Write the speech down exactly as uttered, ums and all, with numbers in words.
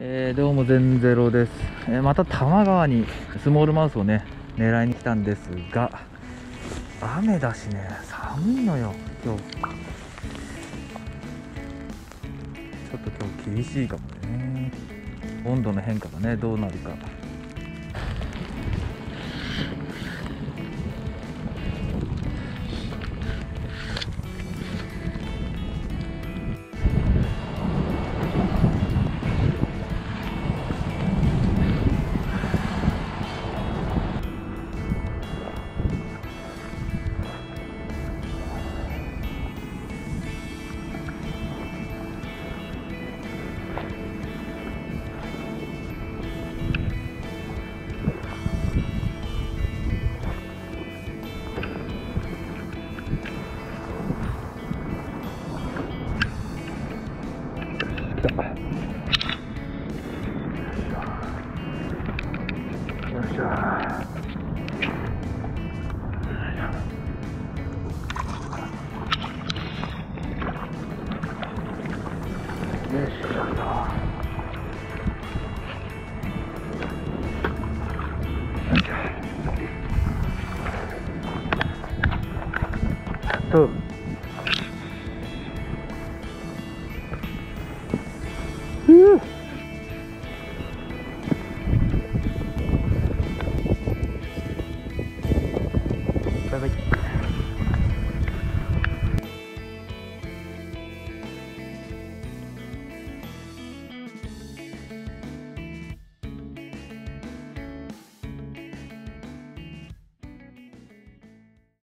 えー、どうも全ゼロです。えーまた多摩川にスモールマウスをね狙いに来たんですが、雨だしね、寒いのよ今日。ちょっと今日厳しいかもね。温度の変化がねどうなるか。よいしょ。よいしょ。とふう